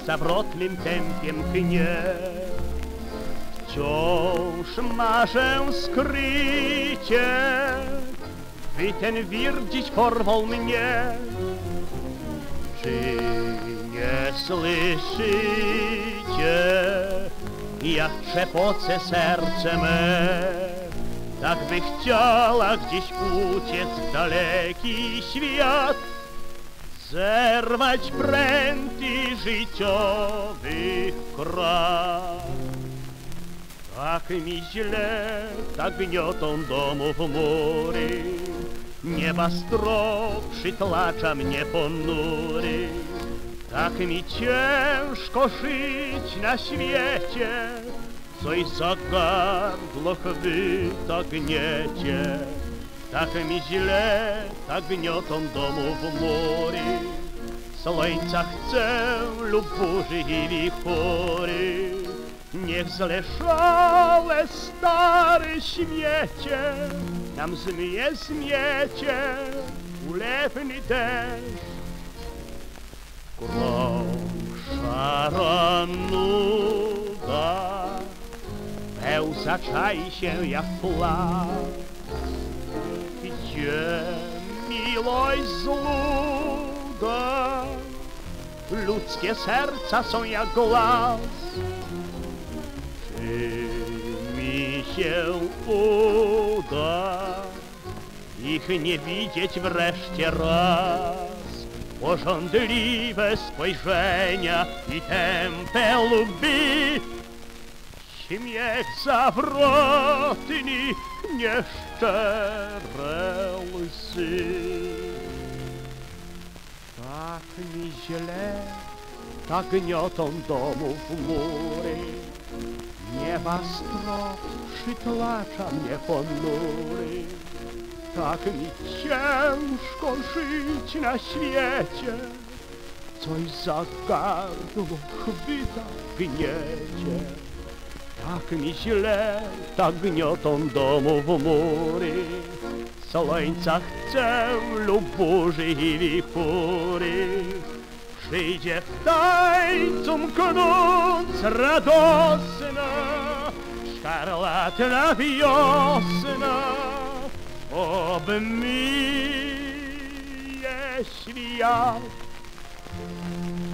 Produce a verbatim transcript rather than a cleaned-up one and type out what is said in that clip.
zawrotnym tempiem pchnie. Wciąż marzę skrycie, by ten wir dziś porwał mnie. Czy nie słyszycie, jak trzepoce serce me? Tak by chciała gdzieś uciec w daleki świat, zerwać pręty życiowych krat. Tak mi źle, tak gniotą domów mury, nieba strop przytłacza mnie ponury. Tak mi ciężko żyć na świecie, coś za gardło chwyta gniecie. Tak mi źle, tak gniotą domów mury, słońca chcę lub burzy i wichury. Niech zleszałe stare śmiecie nam zmyje zmiecie ulewny deszcz. Krąg szara nuda, pełza czai się jak flag. Gdzie miłość złuda, ludzkie serca są jak głaz. Czy mi się uda ich nie widzieć wreszcie raz? Pożądliwe spojrzenia i tępe łby, śmiech zawrotny, nieszczere łzy. Tak mi źle, tak gniotą domów mury, nieba strop przytłacza mnie ponury. Tak mi ciężko żyć na świecie, coś za gardło chwyta gniecie. Tak mi źle, tak gniotą domów mury, słońca chcę lub burzy i wichury. Przyjdzie w tańcu mknąc radosna, szkarłatna wiosna, obmyje świat.